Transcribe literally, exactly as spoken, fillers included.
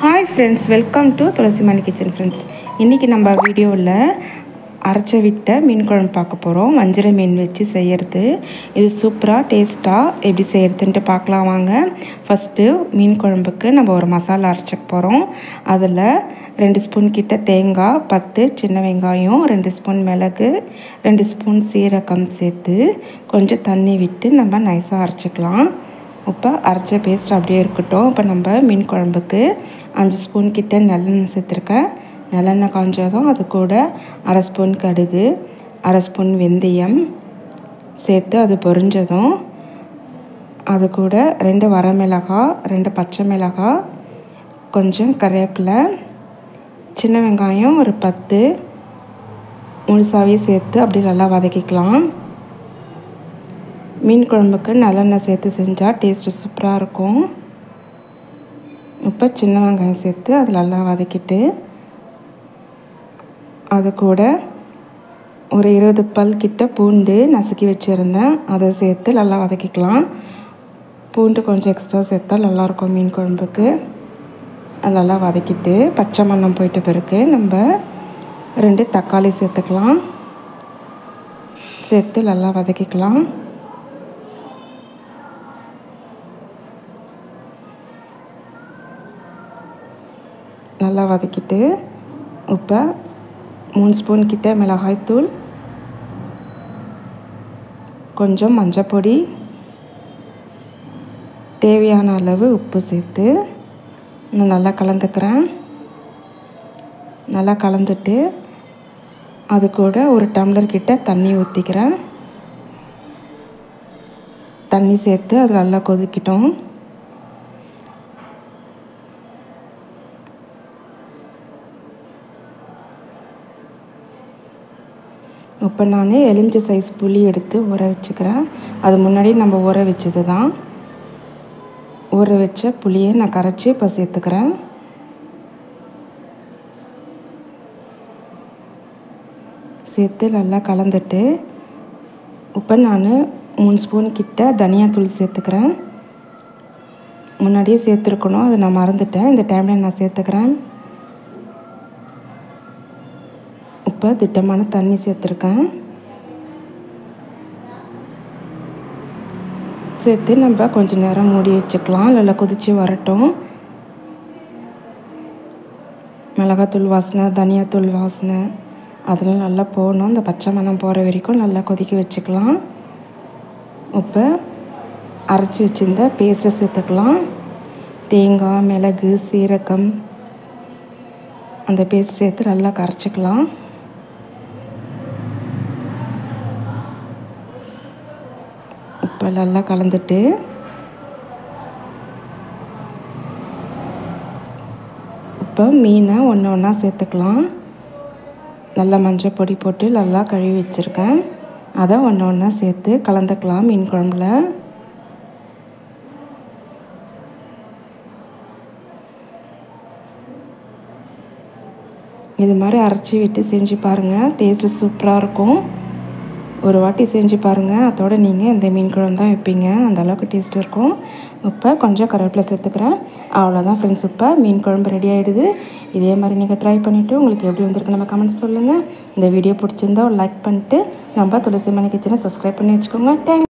Hi friends, welcome to Thulasimani kitchen friends. இன்றைக்கி நம்ம வீடியோவில் அரைச்ச விட்ட மீன் குழம்பு பார்க்க போகிறோம். வஞ்சர மீன் வச்சு செய்கிறது. இது சூப்பராக டேஸ்ட்டாக எப்படி செய்கிறதுன்ட்டு பார்க்கலாம் வாங்க. ஃபஸ்ட்டு மீன் குழம்புக்கு நம்ம ஒரு மசாலா அரைச்சிக்க போகிறோம். அதில் ரெண்டு ஸ்பூன் கிட்ட தேங்காய், பத்து சின்ன வெங்காயம், ரெண்டு ஸ்பூன் மிளகு, ரெண்டு ஸ்பூன் சீரகம் சேர்த்து கொஞ்சம் தண்ணி விட்டு நம்ம நைஸாக அரைச்சிக்கலாம். இப்போ அரைச்ச பேஸ்ட் அப்படியே இருக்கட்டும். இப்போ நம்ம மீன் குழம்புக்கு அஞ்சு ஸ்பூன் கிட்ட நல்லெண்ணெய் சேர்த்துருக்கேன். நல்லெண்ணெய் காஞ்சதும் அது கூட அரை ஸ்பூன் கடுகு, அரை ஸ்பூன் வெந்தயம் சேர்த்து அது பொரிஞ்சதும் அது கூட ரெண்டு வரமிளகாய், ரெண்டு பச்சை மிளகாய், கொஞ்சம் கருவேப்பிலை, சின்ன வெங்காயம் ஒரு பத்து முழுசாவே சேர்த்து அப்படி நல்லா வதக்கிக்கலாம். மீன் குழம்புக்கு நல்லெண்ணெய் சேர்த்து செஞ்சால் டேஸ்ட்டு சூப்பராக இருக்கும். இப்போ சின்ன வெங்காயம் சேர்த்து அது நல்லா வதக்கிட்டு அது கூட ஒரு இருபது பல் கிட்ட பூண்டு நசுக்கி வச்சுருந்தேன், அதை சேர்த்து நல்லா வதக்கிக்கலாம். பூண்டு கொஞ்சம் எக்ஸ்ட்ரா சேர்த்தா நல்லாயிருக்கும் மீன் குழம்புக்கு. அது நல்லா வதக்கிட்டு பச்சை மணம் போயிட்ட பிறகு நம்ம ரெண்டு தக்காளி சேர்த்துக்கலாம். சேர்த்து நல்லா வதக்கிக்கலாம். நல்லா வதக்கிட்டு இப்போ மூணு ஸ்பூன் கிட்ட மிளகாய்த்தூள், கொஞ்சம் மஞ்சள் பொடி, தேவையான அளவு உப்பு சேர்த்து நான் நல்லா கலந்துக்கிறேன். நல்லா கலந்துட்டு அது கூட ஒரு டம்ளர் கிட்ட தண்ணி ஊற்றிக்கிறேன். தண்ணி சேர்த்து அது நல்லா கொதிக்கிட்டோம். இப்போ நான் எலுமிச்சை சைஸ் புளி எடுத்து ஊற வச்சுக்கிறேன். அது முன்னாடி நம்ம ஊற வச்சது தான். ஊற வச்ச புளியை நான் கரைச்சி இப்போ சேர்த்துக்கிறேன். சேர்த்து நல்லா கலந்துட்டு இப்போ நான் மூணு ஸ்பூன் கிட்ட தனியாத்தூள் சேர்த்துக்கிறேன். முன்னாடியே சேர்த்துருக்கணும், அதை நான் மறந்துட்டேன். இந்த டைமில் நான் சேர்த்துக்கிறேன். இப்போ திட்டமான தண்ணி சேர்த்துருக்கேன். சேர்த்து நம்ம கொஞ்சம் நேரம் மூடி வச்சுக்கலாம். நல்லா கொதித்து வரட்டும். மிளகாத்தூள் வாசனை, தனியாத்தூள் வாசனை அதெல்லாம் நல்லா போகணும். இந்த பச்சை மணம் போகிற வரைக்கும் நல்லா கொதிக்க வச்சுக்கலாம். இப்போ அரைச்சி வச்சுருந்த பேஸ்ட்டை சேர்த்துக்கலாம். தேங்காய், மிளகு, சீரகம் அந்த பேஸ்ட் சேர்த்து நல்லா கரைச்சிக்கலாம். இப்போ நல்லா கலந்துட்டு இப்போ மீனை ஒன்று ஒன்றா சேர்த்துக்கலாம். நல்லா மஞ்சள் பொடி போட்டு நல்லா கழுவி வச்சுருக்கேன். அதை ஒன்று ஒன்றா சேர்த்து கலந்துக்கலாம் மீன் குழம்புல. இது மாதிரி அரைச்சி விட்டு செஞ்சு பாருங்கள், டேஸ்ட்டு சூப்பராக இருக்கும். ஒரு வாட்டி செஞ்சு பாருங்கள், அதோடு நீங்கள் இந்த மீன் குழம்பு தான் வைப்பீங்க, அந்தளவுக்கு டேஸ்ட் இருக்கும். இப்போ கொஞ்சம் கருவேப்பிலை சேர்த்துக்கிறேன். அவ்வளோதான் ஃப்ரெண்ட்ஸ், இப்போ மீன் குழம்பு ரெடி ஆகிடுது. இதே மாதிரி நீங்கள் ட்ரை பண்ணிவிட்டு உங்களுக்கு எப்படி வந்திருக்கு நம்ம கமெண்ட்ஸ் சொல்லுங்கள். இந்த வீடியோ பிடிச்சிருந்தா ஒரு லைக் பண்ணிட்டு நம்ம துளசிமணி கிச்சனை சப்ஸ்கிரைப் பண்ணி வச்சுக்கோங்க. தேங்க்